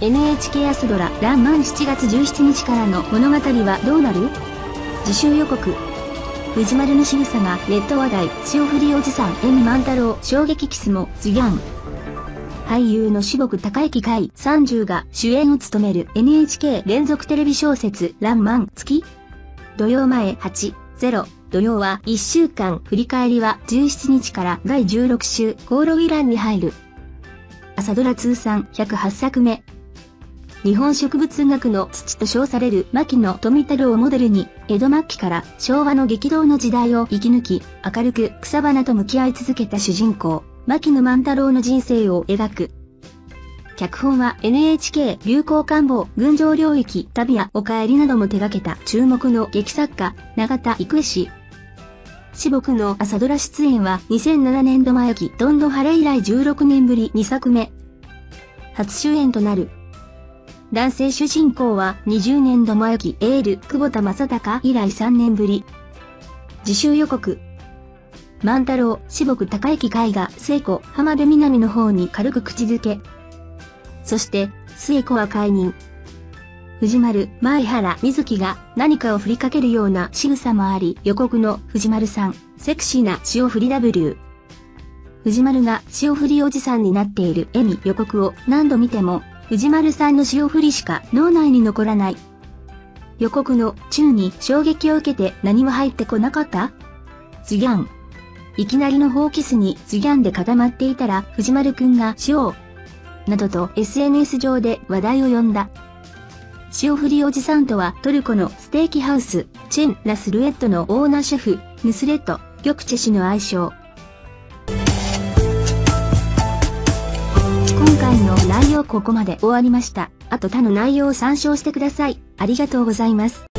NHK 朝ドラらんまん7月17日からの物語はどうなる？自習予告。藤丸の仕草がネット話題。潮降りおじさん笑み万太郎衝撃キスもズギャン。俳優の志木孝之海30が主演を務める NHK 連続テレビ小説らんまん月。土曜前8-0。土曜は1週間振り返りは17日から第16週コオロギ欄に入る。朝ドラ通算108作目。日本植物学の父と称される牧野富太郎をモデルに、江戸末期から昭和の激動の時代を生き抜き、明るく草花と向き合い続けた主人公、牧野万太郎の人生を描く。脚本は NHK 流行感冒群青領域旅やおかえりなども手掛けた注目の劇作家、永田郁恵氏。志木の朝ドラ出演は2007年度前期どんどん晴れ以来16年ぶり2作目。初主演となる。男性主人公は20年度前期エール久保田正孝以来3年ぶり。自習予告。万太郎、志木孝之海が寿恵子、浜辺美波の方に軽く口づけ。そして、寿恵子は解任。藤丸、前原瑞希が何かを振りかけるような仕草もあり、予告の藤丸さん、セクシーな潮降り W。藤丸が潮降りおじさんになっている予告を何度見ても、藤丸さんの潮降りしか脳内に残らない。予告の中に衝撃を受けて何も入ってこなかった？ズギャン。いきなりのホーキスにズギャンで固まっていたら藤丸くんが潮などと SNS 上で話題を呼んだ。潮降りおじさんとはトルコのステーキハウス、チェン・ラスルエットのオーナーシェフ、ヌスレット・ギョクチェ氏の愛称。今回の内容ここまで終わりました。あと他の内容を参照してください。ありがとうございます。